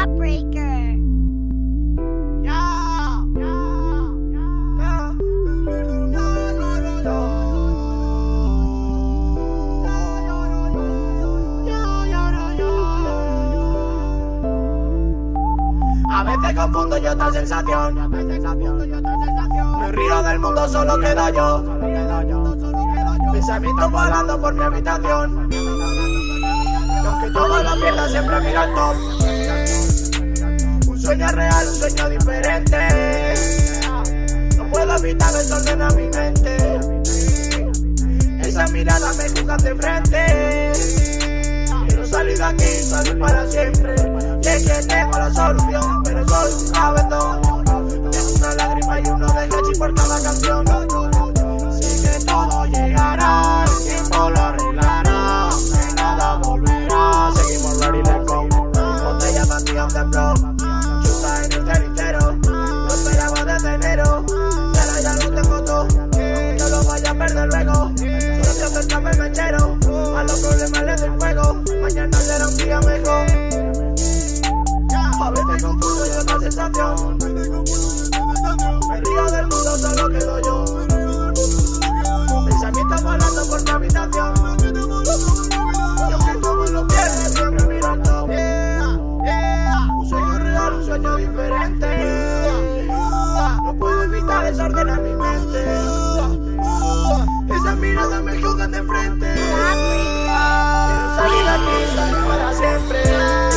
Heartbreaker. A veces confundo yo esta sensación. Me río del mundo, solo quedo yo. Pensamientos volando por mi habitación. Y aunque todo lo pierda, siempre miro al top. Un sueño real, un sueño diferente. No puedo evitar desorden a mi mente. Esas miradas me juzgan de frente. Quiero salir de aquí, salir para siempre. Y es que tengo la solución, pero soy un abandón. Tengo una lágrima y uno de hachi por cada canción. Sé que todo llegará, el tiempo lo arreglará, de nada volverá. Seguimos ready, let's go. Botella vacía de flow, chuta en el cenicero. Lo esperaba desde enero, y ahora ya lo tengo todo. No lo vaya a perder luego, solo te acercame el mechero. A los problemas les doy fuego, mañana será un día mejor. A veces confundo yo esta sensación. Me río del mundo, solo quedo yo. Pensamientos volando por mi habitación. Y aunque todo lo pierde, siempre miro al top. Un sueño real, un sueño diferente. No puedo evitar desordenar mi mente. Esas miradas me juzgan de frente. Quiero salir de aquí, salir para siempre.